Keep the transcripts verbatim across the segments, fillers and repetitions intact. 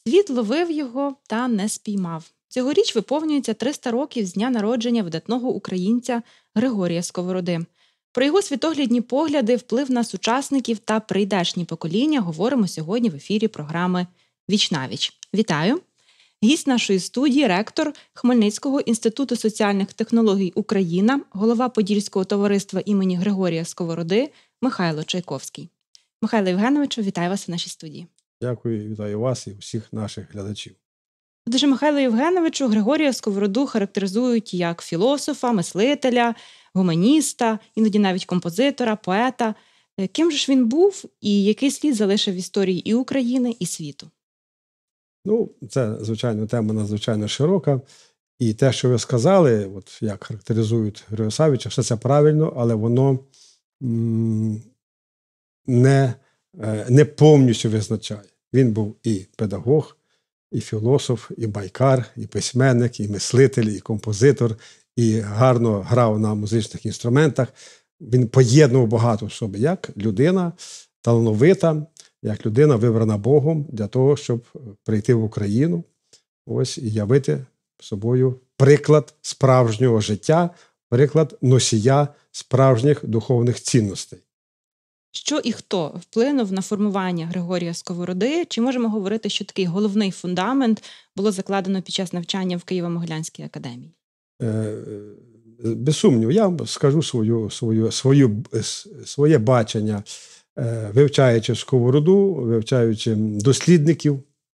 Світ ловив його та не спіймав. Цьогоріч виповнюється триста років з дня народження видатного українця Григорія Сковороди. Про його світоглядні погляди, вплив на сучасників та прийдешні покоління говоримо сьогодні в ефірі програми «Віч-на-віч». Вітаю! Гість нашої студії – ректор Хмельницького інституту соціальних технологій «Україна», голова Подільського товариства імені Григорія Сковороди Михайло Чайковський. Михайло Євгеновичу, вітаю вас в нашій студії. Дякую, вітаю вас і всіх наших глядачів. Отже, Михайло Євгеновичу, Григорія Сковороду характеризують як філософа, мислителя, гуманіста, іноді навіть композитора, поета. Ким же ж він був і який слід залишив в історії і України, і світу? Ну, це, звичайно, тема надзвичайно широка. І те, що ви сказали, от як характеризують Григорія Савича, все це правильно, але воно м- не, е- не повністю визначає. Він був і педагог, і філософ, і байкар, і письменник, і мислитель, і композитор, і гарно грав на музичних інструментах. Він поєднував багато в собі, як людина талановита, як людина вибрана Богом для того, щоб прийти в Україну, ось і явити собою приклад справжнього життя, приклад носія справжніх духовних цінностей. Що і хто вплинув на формування Григорія Сковороди? Чи можемо говорити, що такий головний фундамент було закладено під час навчання в Києво-Могилянській академії? Е, без сумніву, я вам скажу свою, свою, свою, своє бачення, е, вивчаючи Сковороду, вивчаючи дослідників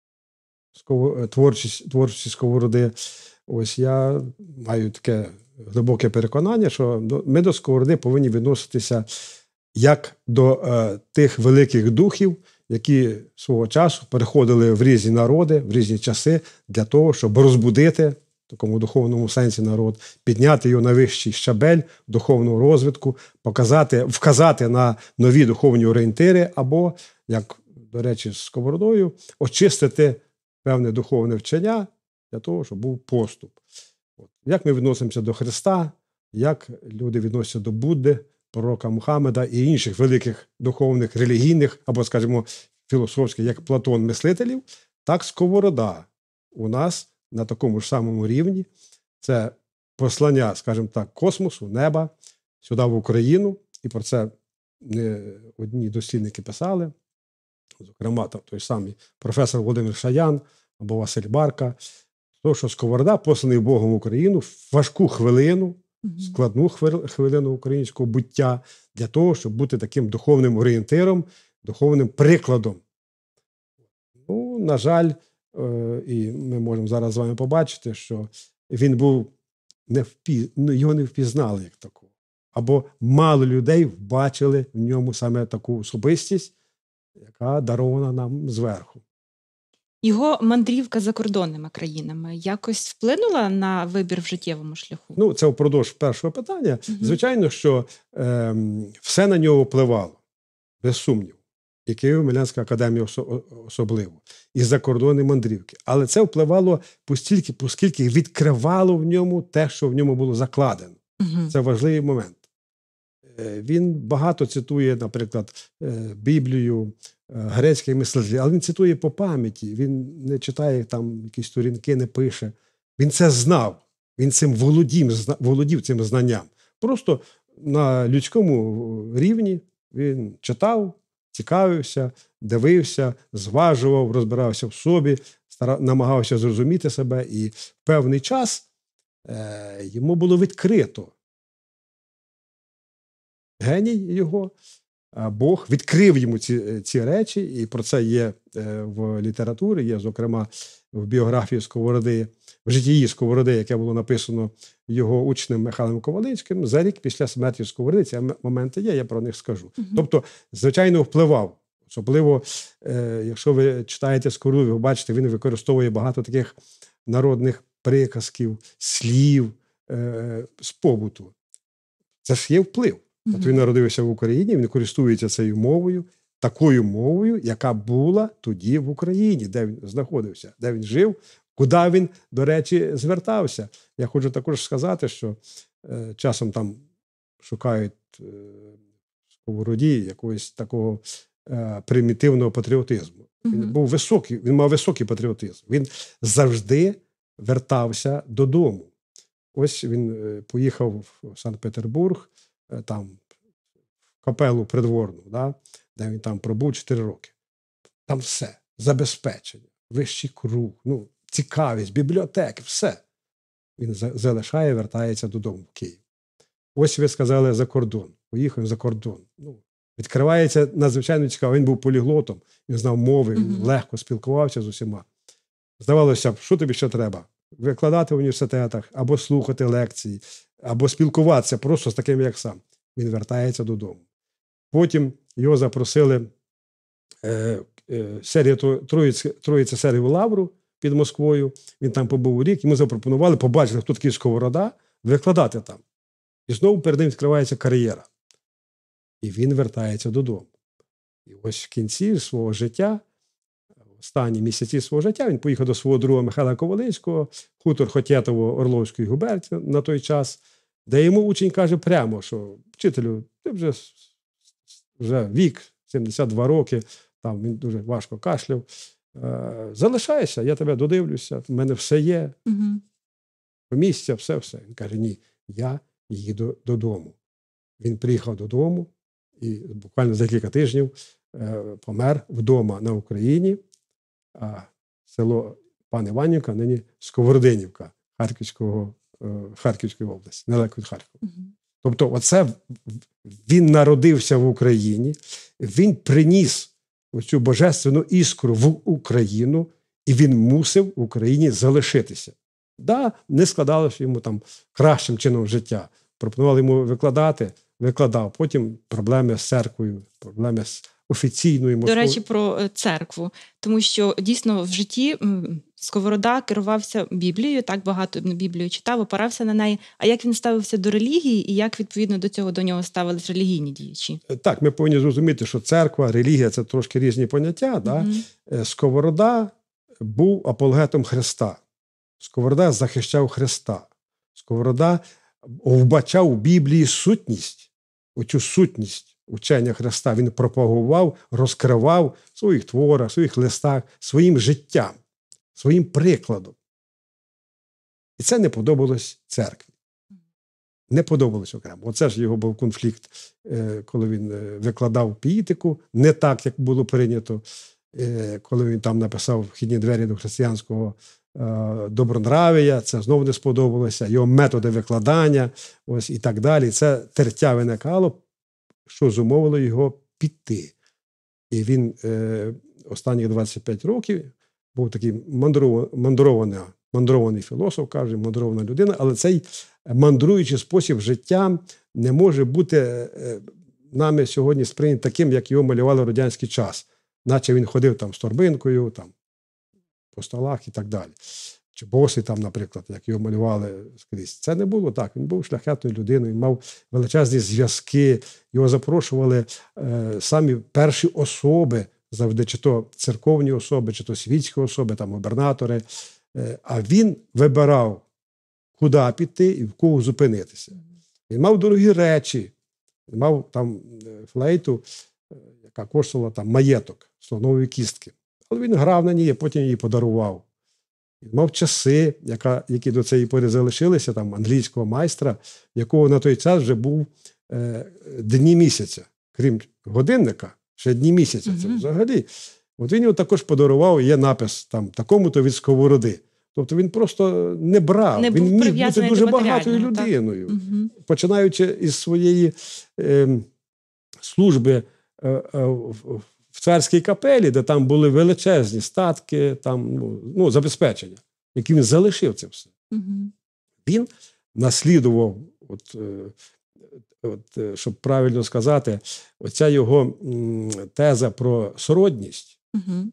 творчості, творчості Сковороди. Ось я маю таке глибоке переконання, що ми до Сковороди повинні відноситися як до е, тих великих духів, які свого часу переходили в різні народи, в різні часи для того, щоб розбудити в такому духовному сенсі народ, підняти його на вищий щабель духовного розвитку, показати, вказати на нові духовні орієнтири або, як, до речі, з Сковородою, очистити певне духовне вчення для того, щоб був поступ. От. Як ми відносимося до Христа, як люди відносяться до Будди, пророка Мухаммеда і інших великих духовних, релігійних, або, скажімо, філософських, як Платон, мислителів, так Сковорода у нас на такому ж самому рівні. Це послання, скажімо так, космосу, неба, сюди в Україну. І про це не одні дослідники писали, зокрема, там, той самий професор Володимир Шаян або Василь Барка, то, що Сковорода посланий Богом в Україну в важку хвилину, складну хвилину українського буття для того, щоб бути таким духовним орієнтиром, духовним прикладом. Ну, на жаль, і ми можемо зараз з вами побачити, що він був не впі... його не впізнали як такого. Або мало людей бачили в ньому саме таку особистість, яка дарована нам зверху. Його мандрівка закордонними країнами якось вплинула на вибір в життєвому шляху? Ну, це впродовж першого питання. Угу. Звичайно, що е, все на нього впливало, без сумніву. І Києво-Могилянська академія особливо. І закордонні мандрівки. Але це впливало постільки, оскільки відкривало в ньому те, що в ньому було закладено. Угу. Це важливий момент. Він багато цитує, наприклад, Біблію, грецьких мислителів, але він цитує по пам'яті, він не читає там якісь сторінки, не пише. Він це знав, він цим володів, володів цим знанням. Просто на людському рівні він читав, цікавився, дивився, зважував, розбирався в собі, старав, намагався зрозуміти себе, і в певний час е, йому було відкрито. Геній його, Бог відкрив йому ці, ці речі, і про це є в літературі, є, зокрема, в біографії Сковороди, в житті Сковороди, яке було написано його учнем Михайлом Ковалицьким, за рік після смерті Сковороди. Ці моменти є, я про них скажу. Угу. Тобто, звичайно, впливав. Особливо, е, якщо ви читаєте Сковороду, ви бачите, він використовує багато таких народних приказків, слів, е, з побуту. Це ж є вплив. От він народився в Україні, він користується цією мовою, такою мовою, яка була тоді в Україні, де він знаходився, де він жив, куди він, до речі, звертався. Я хочу також сказати, що е, часом там шукають е, в Сковороді якогось такого е, примітивного патріотизму. Він Мгм. був високий, він мав високий патріотизм. Він завжди вертався додому. Ось він е, поїхав в Санкт-Петербург, е, там в капелу придворну, да, де він там пробув чотири роки. Там все, забезпечення, вищий круг, ну, цікавість, бібліотеки, все. Він за- залишає, вертається додому в Київ. Ось ви сказали за кордон. Поїхав за кордон. Ну, відкривається надзвичайно цікаво. Він був поліглотом, він знав мови, він Мгм. легко спілкувався з усіма. Здавалося б, що тобі ще треба? Викладати в університетах, або слухати лекції, або спілкуватися просто з таким, як сам. Він вертається додому. Потім його запросили е, е, серія Троїці, Троїця Сергієву Лавру під Москвою. Він там побув рік, йому запропонували, побачили, хто такий Сковорода, викладати там. І знову перед ним відкривається кар'єра. І він вертається додому. І ось в кінці свого життя, в останні місяці свого життя, він поїхав до свого друга Михайла Ковалицького, хутор Хотєтово Орловської губернії на той час, де йому учень каже прямо, що вчителю, ти вже, вже вік, сімдесят два роки, там він дуже важко кашляв, е, залишайся, я тебе додивлюся, в мене все є, Мгм. місця, все-все. Він каже, ні, я їду додому. Він приїхав додому і буквально за кілька тижнів е, помер вдома на Україні, а село Пан Іванівка, нині Сковородинівка Харківського, е, Харківської області, недалеко від Харкова. Мгм. Тобто оце він народився в Україні, він приніс оцю божественну іскру в Україну, і він мусив в Україні залишитися. Да, не складалося йому там кращим чином життя. Пропонували йому викладати, викладав. Потім проблеми з церквою, проблеми з офіційною До Москвою. речі, про е, церкву, тому що дійсно в житті м, Сковорода керувався Біблією, так багато Біблію читав, опирався на неї. А як він ставився до релігії і як відповідно до цього до нього ставились релігійні діячі? Так, ми повинні зрозуміти, що церква, релігія – це трошки різні поняття. Да? Мгм. Е, Сковорода був апологетом Христа. Сковорода захищав Христа. Сковорода вбачав у Біблії сутність, оцю сутність учення Христа. Він пропагував, розкривав в своїх творах, в своїх листах, своїм життям, своїм прикладом. І це не подобалось церкві. Не подобалось окремо. Оце ж його був конфлікт, е, коли він е, викладав піїтику, не так, як було прийнято, е, коли він там написав «Вхідні двері до християнського е, добронравія», це знову не сподобалося, його методи викладання, ось і так далі. Це тертя виникало, що зумовило його піти. І він е, останні двадцять п'ять років був такий мандров- мандрований, мандрований філософ, каже, мандрована людина, але цей мандруючий спосіб життя не може бути е, нами сьогодні сприйнятий таким, як його малювали в радянський час. Наче він ходив там з торбинкою, там, по столах і так далі. Чи босий там, наприклад, як його малювали скрізь. Це не було так. Він був шляхетною людиною, мав величезні зв'язки, його запрошували е, самі перші особи, завжди, чи то церковні особи, чи то світські особи, там губернатори. Е, а він вибирав, куди піти і в кого зупинитися. Він мав дорогі речі, він мав там е, флейту, е, яка коштувала там маєток, слонової кістки. Але він грав на ній, а потім її подарував. Він мав часи, яка, які до цієї пори залишилися, там англійського майстра, якого на той час вже був е, дні місяця. Крім годинника, ще дні місяця. Це Мгм. взагалі. От він його також подарував, є напис там такому-то від Сковороди. Тобто він просто не брав. Не він був міг бути прив'язаний дуже до багатою матеріального, так? людиною. Мгм. Починаючи із своєї е, служби е, е, в, в царській капелі, де там були величезні статки, там, ну, ну, забезпечення, які він залишив це все. Мгм. Він наслідував, от, е, от, е, щоб правильно сказати, оця його м, теза про сродність, Мгм.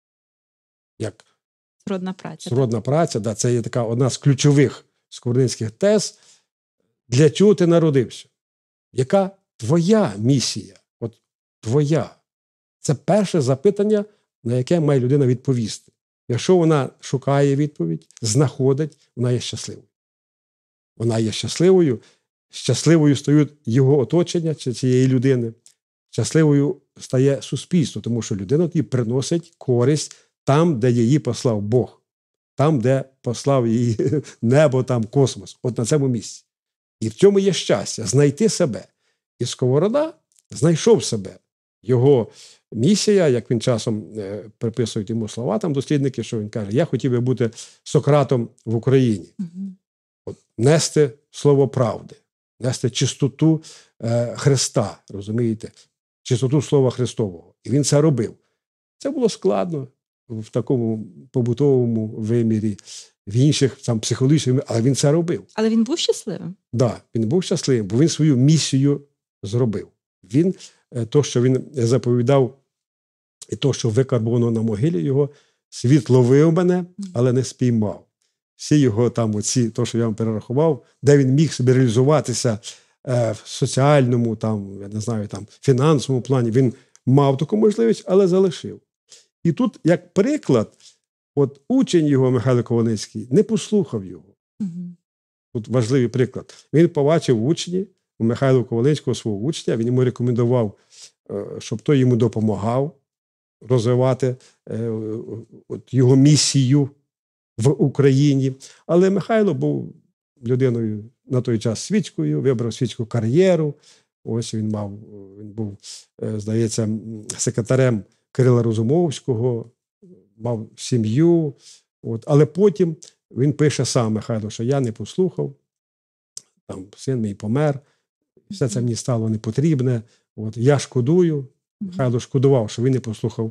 як Сродна праця. сродна праця, да, це є така одна з ключових сковородинських тез. Для чого ти народився? Яка твоя місія? От твоя. Це перше запитання, на яке має людина відповісти. Якщо вона шукає відповідь, знаходить, вона є щасливою. Вона є щасливою, щасливою стають його оточення чи цієї людини. щасливою стає суспільство, тому що людина тоді приносить користь там, де її послав Бог, там, де послав її небо, там космос, от на цьому місці. І в цьому є щастя – знайти себе. І Сковорода знайшов себе. Його місія, як він часом е, приписують йому слова, там дослідники, що він каже, я хотів би бути Сократом в Україні. Угу. От, нести слово правди, нести чистоту е, Христа, розумієте? Чистоту Слова Христового. І він це робив. Це було складно в такому побутовому вимірі, в інших там психологічних, але він це робив. Але він був щасливим? Так, да, він був щасливим, бо він свою місію зробив. Він, то, що він заповідав, і то, що викарбовано на могилі його, світ ловив мене, але не спіймав. Всі його там, оці, то, що я вам перерахував, де він міг собі реалізуватися е, в соціальному, там, я не знаю, там, фінансовому плані, він мав таку можливість, але залишив. І тут, як приклад, от учень його, Михайло Кованицький, не послухав його. Угу. Тут важливий приклад. Він побачив в учні, у Михайла Кованицького свого учня, він йому рекомендував, щоб той йому допомагав розвивати от його місію в Україні. Але Михайло був людиною на той час світською, вибрав світську кар'єру. Ось він мав, він був, здається, секретарем Кирила Розумовського, мав сім'ю. От. Але потім він пише сам, Михайло, що я не послухав, там син мій помер, все це мені стало непотрібне. От. Я шкодую. Михайло шкодував, що він не послухав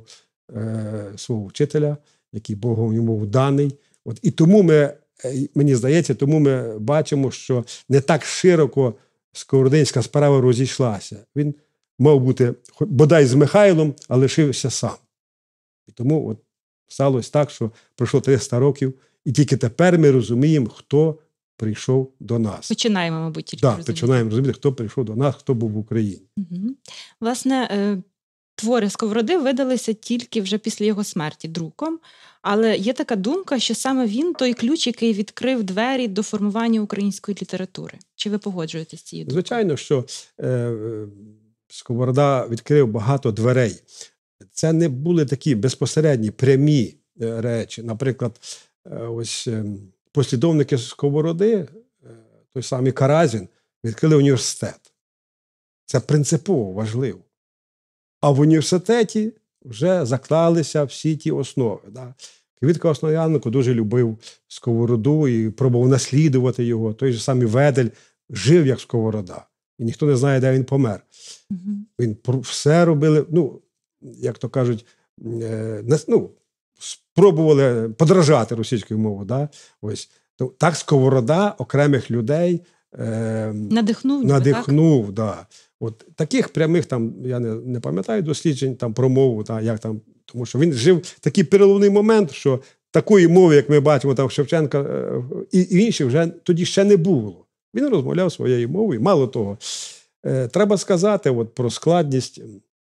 е, свого вчителя, який Богом йому був даний. От. І тому ми, мені здається, тому ми бачимо, що не так широко сковородинська справа розійшлася. Він мав бути, бодай з Михайлом, а лишився сам. І тому от сталося так, що пройшло триста років, і тільки тепер ми розуміємо, хто прийшов до нас. Починаємо, мабуть, тільки Так, розуміти. починаємо розуміти, хто прийшов до нас, хто був в Україні. Угу. Власне, е, твори Сковороди видалися тільки вже після його смерті друком, але є така думка, що саме він той ключ, який відкрив двері до формування української літератури. Чи ви погоджуєтесь з цією думкою? Звичайно, що е, Сковорода відкрив багато дверей. Це не були такі безпосередні, прямі е, речі. Наприклад, е, ось е, послідовники Сковороди, е, той самий Каразін, відкрили університет. Це принципово важливо. А в університеті вже заклалися всі ті основи. Да? Квітка Основ'яненко дуже любив Сковороду і пробував наслідувати його. Той же самий Ведель жив як Сковорода. І ніхто не знає, де він помер. Угу. Він все робили, ну, як то кажуть, е, ну, спробували подражати російською мовою. Да? Ось. Так Сковорода окремих людей е, надихнув. надихнув так? Да. От таких прямих, там, я не, не пам'ятаю досліджень там, про мову, та, як там, тому що він жив в такий переломний момент, що такої мови, як ми бачимо там Шевченка е, і, і інших, вже тоді ще не було. Він розмовляв своєю мовою. Мало того, е, треба сказати от, про складність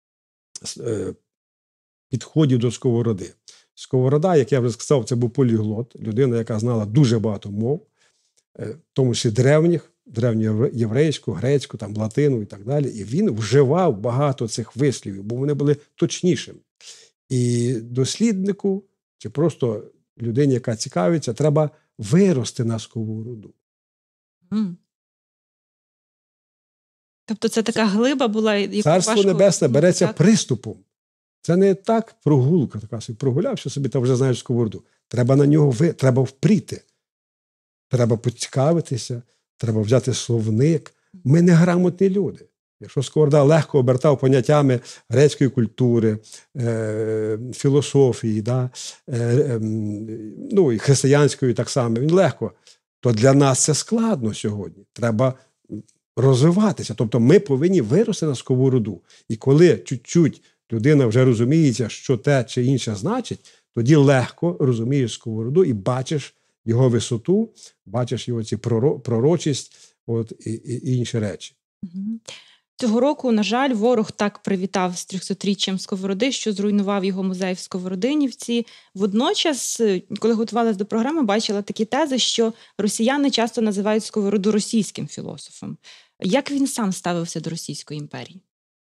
е, підходів до Сковороди. Сковорода, як я вже сказав, це був поліглот, людина, яка знала дуже багато мов, в тому числі древніх, древньоєврейську, грецьку, там, латину і так далі. І він вживав багато цих вислівів, бо вони були точнішими. І досліднику, чи просто людині, яка цікавиться, треба вирости на Сковороду. Mm. Тобто це така глиба була, яку Царство важко... Небесне береться так? приступом. Це не так прогулка, така собі прогулявся собі, та вже знаєш Сковороду. Треба на нього, ви... треба впріти. Треба поцікавитися, треба взяти словник. Ми не грамотні люди. Якщо Сковорода легко обертав поняттями грецької культури, е- філософії, да? е- е- ну, і християнської так само, він легко, то для нас це складно сьогодні. Треба розвиватися. Тобто ми повинні вирости на Сковороду. І коли чуть-чуть людина вже розуміється, що те чи інше значить, тоді легко розумієш Сковороду і бачиш його висоту, бачиш його ці пророчість, от, і, і інші речі. Цього року, на жаль, ворог так привітав з трьохсотріччям Сковороди, що зруйнував його музей в Сковородинівці. Водночас, коли готувалась до програми, бачила такі тези, що росіяни часто називають Сковороду російським філософом. Як він сам ставився до Російської імперії?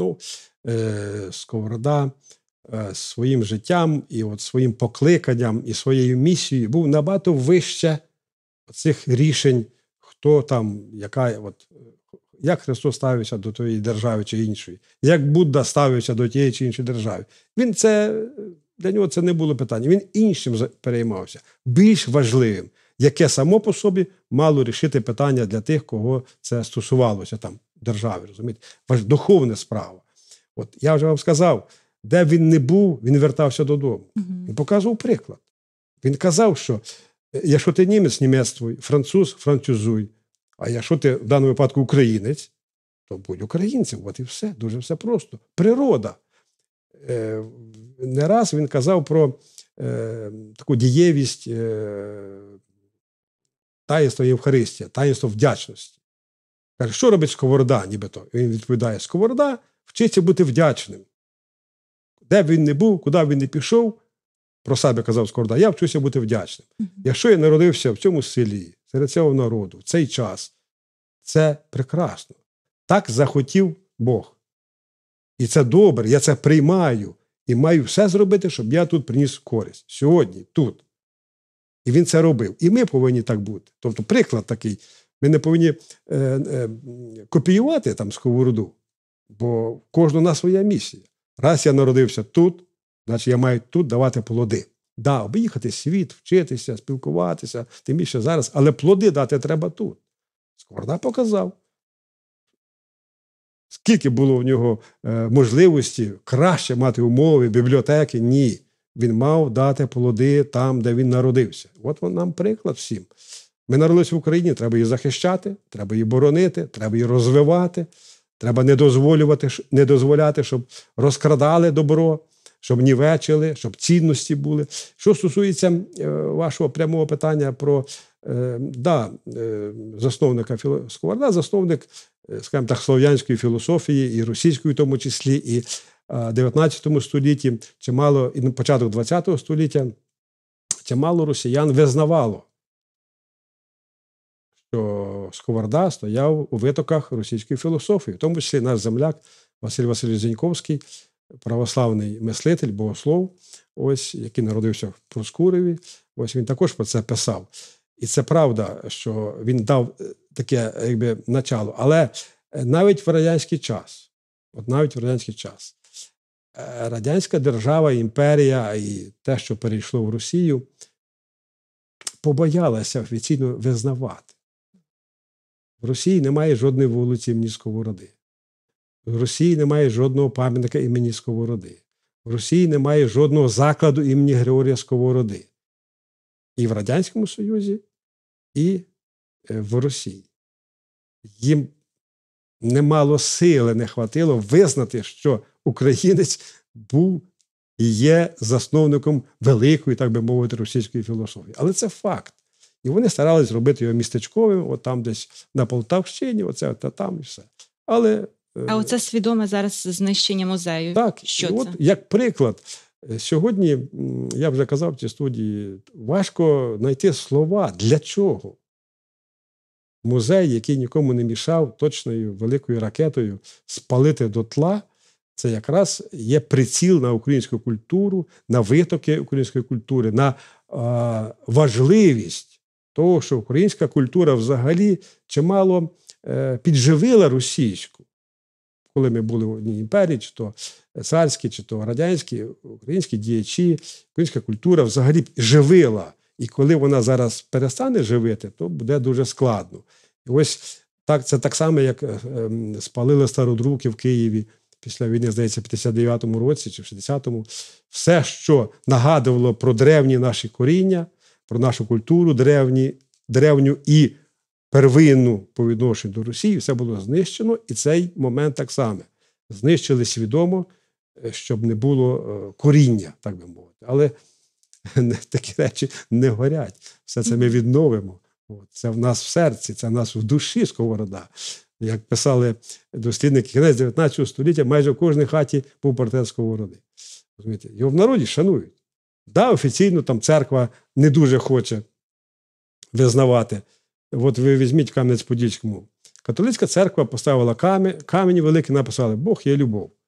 Ну, е, Сковорода е, своїм життям і от своїм покликанням і своєю місією був набагато вище цих рішень, хто там, яка, от, як Христос ставився до тієї держави чи іншої, як Будда ставився до тієї чи іншої держави. Він це, для нього це не було питання. Він іншим переймався, більш важливим, яке само по собі мало рішити питання для тих, кого це стосувалося, там, держави, розумієте? Важ духовна справа. От я вже вам сказав, де він не був, він вертався додому. Угу. Він показував приклад. Він казав, що якщо ти німець, німецтвуй, француз, французуй, а якщо ти в даному випадку українець, то будь українцем. От і все. Дуже все просто. Природа. Е, не раз він казав про е, таку дієвість е, таїнства Євхаристія, таїнство вдячності. Каже, що робить Сковорода, нібито? Він відповідає, Сковорода вчиться бути вдячним. Де б він не був, куди б він не пішов, про себе казав Сковорода, я вчуся бути вдячним. Uh-huh. Якщо я народився в цьому селі, серед цього народу, в цей час, це прекрасно. Так захотів Бог. І це добре, я це приймаю. І маю все зробити, щоб я тут приніс користь. Сьогодні, тут. І він це робив. І ми повинні так бути. Тобто приклад такий. Ми не повинні е, е, копіювати там Сковороду, бо в кожного на своя місія. Раз я народився тут, значить я маю тут давати плоди. Да, об'їхати світ, вчитися, спілкуватися, тим більше зараз, але плоди дати треба тут. Сковорода показав. Скільки було в нього е, можливості краще мати умови, бібліотеки? Ні. Він мав дати плоди там, де він народився. От він нам приклад всім. Ми народилися в Україні, треба її захищати, треба її боронити, треба її розвивати, треба не дозволювати, не дозволяти, щоб розкрадали добро, щоб нівечили, щоб цінності були. Що стосується е, вашого прямого питання про е, да, е, засновника Сковорода, засновник, е, скажімо так, слов'янської філософії і російської в тому числі, і в дев'ятнадцятому столітті, чимало, і на початок двадцятого століття, чимало росіян визнавало, що Сковорода стояв у витоках російської філософії, в тому числі наш земляк Василь Васильович Зіньковський, православний мислитель, богослов, ось, який народився в Проскуреві, ось він також про це писав. І це правда, що він дав таке, якби, начало. Але навіть в радянський час, от навіть в радянський час, радянська держава, імперія і те, що перейшло в Росію, побоялася офіційно визнавати. В Росії немає жодної вулиці імені Сковороди. В Росії немає жодного пам'ятника імені Сковороди. В Росії немає жодного закладу імені Григорія Сковороди. І в Радянському Союзі, і в Росії. Їм немало сили не хватило визнати, що українець був і є засновником великої, так би мовити, російської філософії. Але це факт. І вони старались зробити його містечковим, от там десь на Полтавщині, оце, та там і все. Але... А оце свідоме зараз знищення музею. Так, що і це? От, як приклад, сьогодні, я вже казав в цій студії, важко знайти слова, для чого музей, який нікому не мішав, точною великою ракетою спалити дотла, це якраз є приціл на українську культуру, на витоки української культури, на е, важливість того, що українська культура взагалі чимало е, підживила російську. Коли ми були в одній імперії, чи то царські, чи то радянські, українські діячі, українська культура взагалі живила. І коли вона зараз перестане живити, то буде дуже складно. І ось так, це так само, як е, е, спалили Стародруки в Києві після війни, здається, в п'ятдесят дев'ятому році чи в шістдесятому. Все, що нагадувало про древні наші коріння, про нашу культуру, древні, древню і первинну по відношенню до Росії, все було знищено. І цей момент так само. Знищили свідомо, щоб не було коріння, так би мовити. Але такі речі не горять. Все це ми відновимо. Це в нас в серці, це в нас в душі Сковорода. Як писали дослідники, кінець дев'ятнадцятого століття, майже в кожній хаті був портрет Сковороди. Розумієте? Його в народі шанують. Да, офіційно там церква не дуже хоче визнавати. От ви візьміть в Кам'янець-Подільському. Католицька церква поставила камінь, камінь великий, написали «Бог є любов».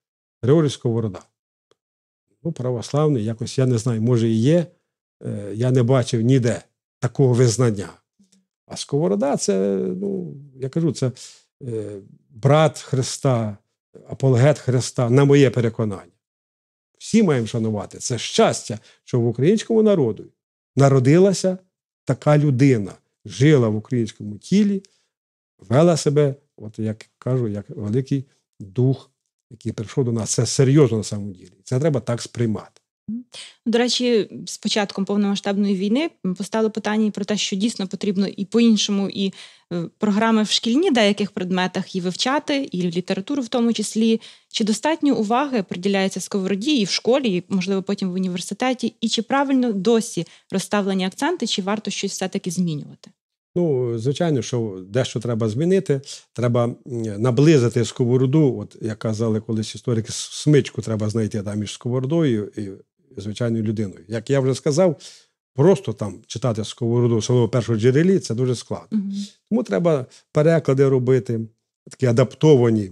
Григорій Сковорода. Ну, православний, якось, я не знаю, може і є, е, я не бачив ніде такого визнання. А Сковорода – це, ну, я кажу, це е, брат Христа, апологет Христа, на моє переконання. Всі маємо шанувати. Це щастя, що в українському народу народилася така людина, жила в українському тілі, вела себе, от як кажу, як великий дух, який прийшов до нас. Це серйозно на самому ділі. Це треба так сприймати. До речі, з початком повномасштабної війни постало питання про те, що дійсно потрібно і по-іншому, і програми в шкільні деяких предметах і вивчати, і літературу в тому числі. Чи достатньо уваги приділяється Сковороді і в школі, і, можливо, потім в університеті? І чи правильно досі розставлені акценти, чи варто щось все-таки змінювати? Ну, звичайно, що дещо треба змінити. Треба наблизити Сковороду, от як казали колись історики, смичку треба знайти там між Сковородою і звичайною людиною. Як я вже сказав, просто там читати Сковороду в своєму першому джерелі – це дуже складно. Угу. Тому треба переклади робити, такі адаптовані,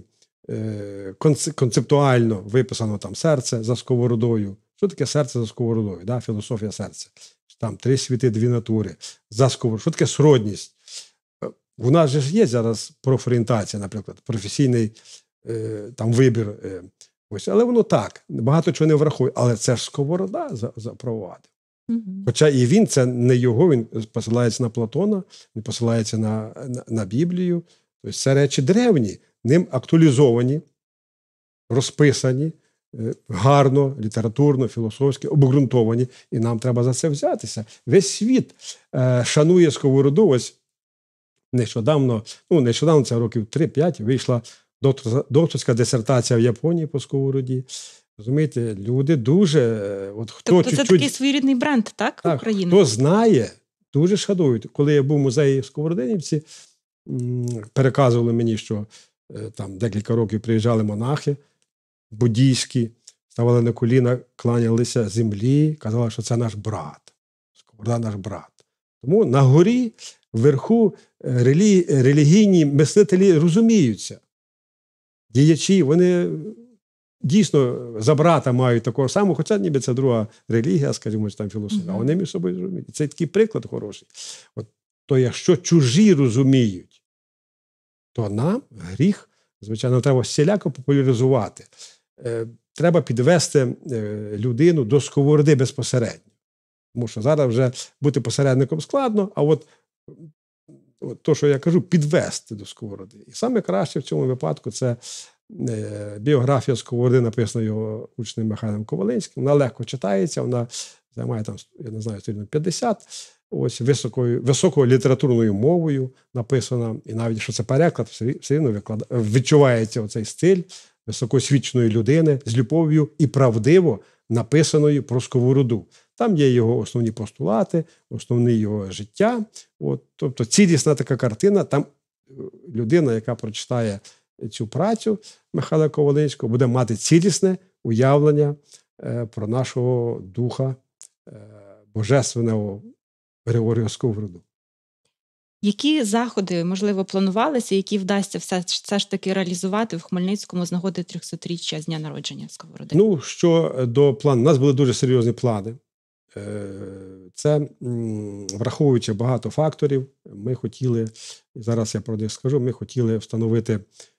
концептуально виписано там серце за Сковородою. Що таке серце за Сковородою? Да? Філософія серця. Там три світи, дві натури. За Сковородою. Що таке сродність? У нас же ж є зараз профорієнтація, наприклад, професійний е, там вибір. Е, ось. Але воно так, багато чого не врахує. Але це ж Сковорода запровадив. Угу. Хоча і він, це не його, він посилається на Платона, він посилається на, на, на Біблію. Тобто це речі древні, ним актуалізовані, розписані, гарно, літературно, філософськи, обґрунтовані. І нам треба за це взятися. Весь світ е, шанує Сковороду. Ось нещодавно, ну нещодавно, це років три-п'ять, вийшла доктор, докторська дисертація в Японії по Сковороді. Розумієте, люди дуже... От, хто тобто чуть-чуть, це такий своєрідний бренд, так, так України? Хто знає, дуже шанують. Коли я був в музеї в Сковородинівці, переказували мені, що е, там декілька років приїжджали монахи буддійські, ставали на коліна, кланялися землі, казали, що це наш брат. Сковорода наш брат. Тому на горі, вверху релі... релігійні мислителі розуміються. Діячі, вони дійсно за брата мають такого самого, хоча ніби це друга релігія, скажімо, там філософія, mm-hmm. а вони між собою розуміють. Це такий приклад хороший. От, то якщо чужі розуміють, то нам гріх, звичайно, треба всіляко популяризувати. Е, треба підвести е, людину до Сковороди безпосередньо. Тому що зараз вже бути посередником складно, а от, от то, що я кажу, підвести до Сковороди. І саме краще в цьому випадку це е, біографія Сковороди, написана його учнем Михайлом Ковалинським. Вона легко читається, вона займає там, я не знаю, сторінок п'ятдесят, ось високою, високою літературною мовою написана, і навіть, що це переклад, все, все рівно виклад... відчувається оцей стиль високосвічної людини з любов'ю і правдиво написаною про Сковороду. Там є його основні постулати, основне його життя. От, тобто цілісна така картина, там людина, яка прочитає цю працю Михайла Ковалинського, буде мати цілісне уявлення е, про нашого духа е, божественного Григорія Сковороду. Які заходи, можливо, планувалися, які вдасться все, все ж таки реалізувати в Хмельницькому з нагоди трьохсотріччя з дня народження Сковороди? Ну, що до плану, у нас були дуже серйозні плани. Це, враховуючи багато факторів, ми хотіли, зараз я про них скажу, ми хотіли встановити,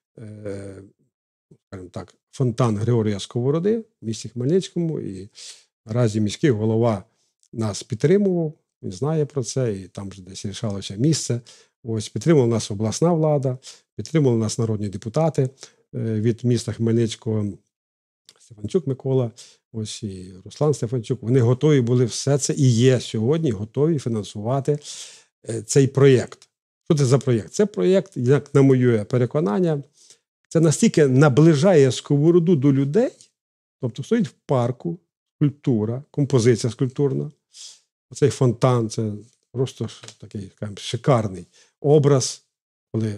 скажімо так, фонтан Григорія Сковороди в місті Хмельницькому, і наразі міський голова нас підтримував, він знає про це, і там вже десь рішалося місце. Ось, підтримувала нас обласна влада, підтримували нас народні депутати від міста Хмельницького, Стефанчук Микола, ось і Руслан Стефанчук. Вони готові були все це і є сьогодні готові фінансувати цей проєкт. Що це за проєкт? Це проєкт, як на моє переконання, це настільки наближає Сковороду до людей, тобто стоїть в парку скульптура, композиція скульптурна. Цей фонтан – це просто такий, скажімо, шикарний образ, коли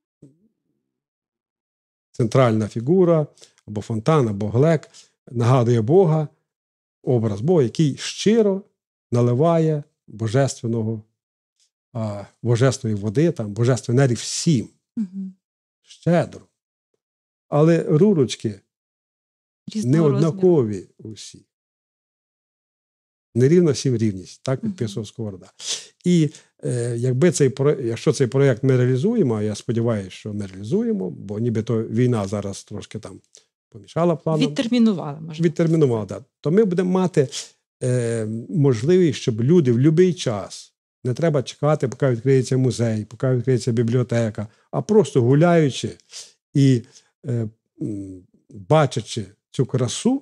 центральна фігура, або фонтан, або глек нагадує Бога, образ Бога, який щиро наливає божественного, а, божественної води, там, божественної енергії всім. Угу. Щедро. Але рурочки Різного розміру. неоднакові усі. Нерівна всім рівність, так підписував Мгм. Сковорода. І е, якби цей, про- якщо цей проєкт ми реалізуємо, а я сподіваюся, що ми реалізуємо, бо нібито війна зараз трошки там помішала планам. Відтермінували, можна. Відтермінувала, да. То ми будемо мати е, можливість, щоб люди в будь-який час, не треба чекати, поки відкриється музей, поки відкриється бібліотека, а просто гуляючи і е, м, бачачи цю красу,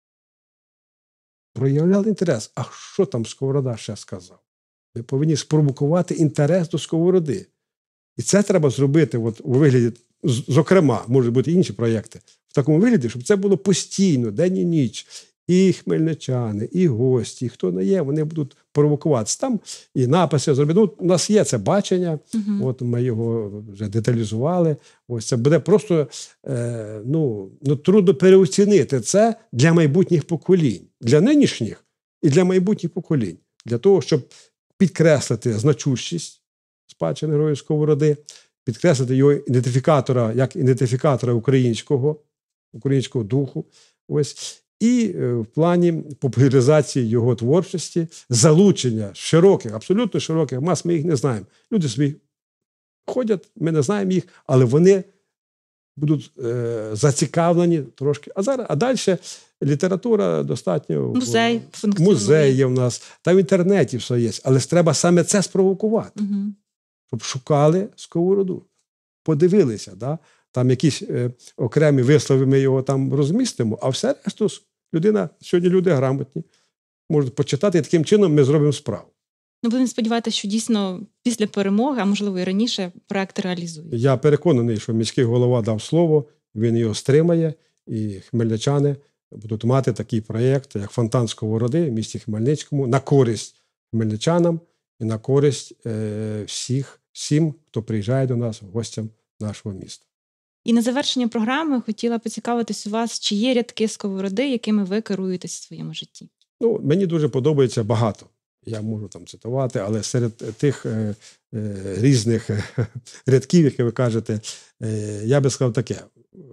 проявляли інтерес. А що там Сковорода ще сказав? Ми повинні спровокувати інтерес до Сковороди. І це треба зробити от, у вигляді, з- зокрема, можуть бути інші проєкти, в такому вигляді, щоб це було постійно, день і ніч. І хмельничани, і гості, і хто не є, вони будуть провокуватися. Там і написи зробити. Ну, у нас є це бачення, Мгм. от ми його вже деталізували. Ось це буде просто е, ну, ну, трудно переоцінити це для майбутніх поколінь, для нинішніх і для майбутніх поколінь. Для того, щоб підкреслити значущість спадщини Героїв Сковороди, підкреслити його ідентифікатора як ідентифікатора українського, українського духу. Ось. І е, в плані популяризації його творчості, залучення широких, абсолютно широких мас, ми їх не знаємо. Люди собі ходять, ми не знаємо їх, але вони будуть е, зацікавлені трошки. А зараз, а далі література достатньо. Музей функціонує. Музей є в нас, та в інтернеті все є. Але ж треба саме це спровокувати, Мгм. щоб шукали Сковороду, подивилися, да? Там якісь е, окремі вислови ми його там розмістимо, а все решту с- людина, сьогодні люди грамотні, можуть почитати, і таким чином ми зробимо справу. Ну, будемо сподіватися, що дійсно після перемоги, а можливо і раніше, проект реалізують. Я переконаний, що міський голова дав слово, він його стримає, і хмельничани будуть мати такий проєкт, як «Фонтан Сковороди» в місті Хмельницькому, на користь хмельничанам і на користь е, всіх, всім, хто приїжджає до нас, гостям нашого міста. І на завершення програми хотіла поцікавитись у вас, чи є рядки Сковороди, якими ви керуєтесь в своєму житті. Ну, мені дуже подобається багато. Я можу там цитувати, але серед тих е, е, різних е, рядків, які ви кажете, е, я би сказав таке.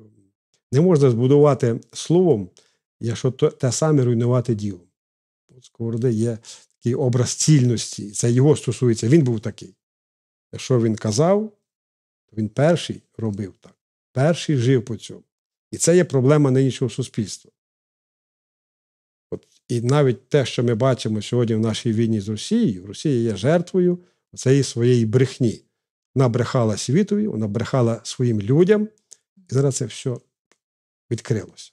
Не можна збудувати словом, якщо то, те саме руйнувати ділом. От Сковороди є такий образ цільності, це його стосується, він був такий. Якщо він казав, то він перший робив так. Перший жив по цьому. І це є проблема нинішнього суспільства. От, і навіть те, що ми бачимо сьогодні в нашій війні з Росією, Росія є жертвою цієї своєї брехні. Вона брехала світові, вона брехала своїм людям, і зараз це все відкрилося.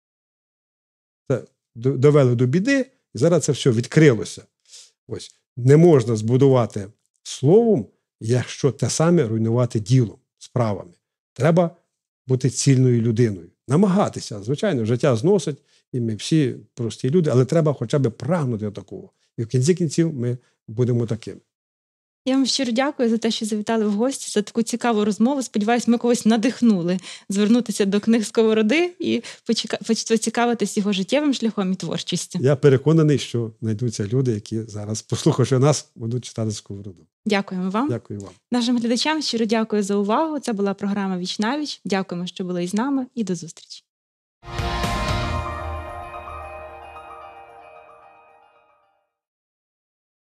Це до- довели до біди, і зараз це все відкрилося. Ось. Не можна збудувати словом, якщо те саме руйнувати ділом, справами. Треба бути цільною людиною. Намагатися. Звичайно, життя зносить, і ми всі прості люди, але треба хоча б прагнути до такого. І в кінці кінців ми будемо такими. Я вам щиро дякую за те, що завітали в гості, за таку цікаву розмову. Сподіваюсь, ми когось надихнули звернутися до книг Сковороди і почека- поч- поцікавитись його життєвим шляхом і творчістю. Я переконаний, що знайдуться люди, які зараз, послухавши нас, будуть читати Сковороду. Дякуємо вам. Дякую вам. Нашим глядачам щиро дякую за увагу. Це була програма «Віч на віч». Дякуємо, що були із нами, і до зустрічі.